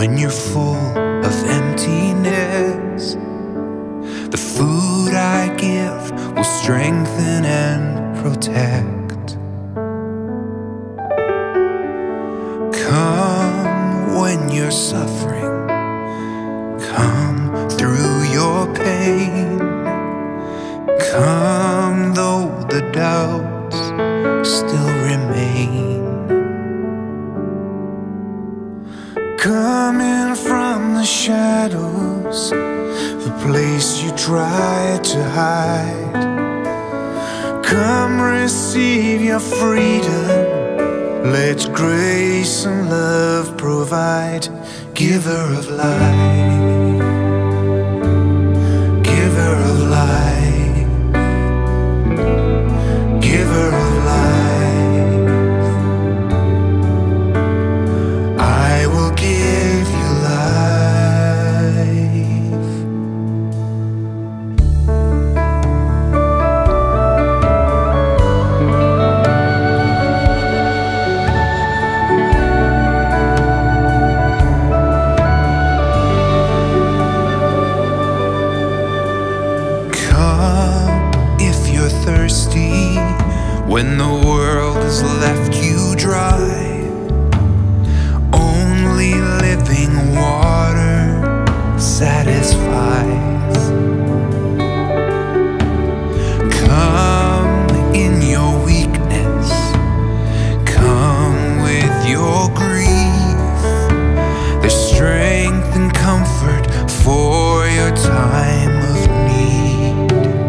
when you're full of emptiness. The food I give will strengthen and protect. Come when you're suffering, come through your pain. Come though the doubts still remain. Come in from the shadows, the place you tried to hide. Come receive your freedom, let grace and love provide. Giver of life, giver of life, giver of life. I will give you life. Come if you're thirsty, when the world has left you dry. Only living water satisfies. Come in your weakness, come with your grief. There's strength and comfort for your time of need.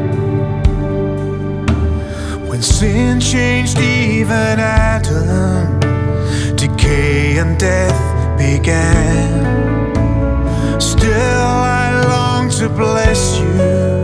When sin changed even Adam, decay and death began. Still I long to bless you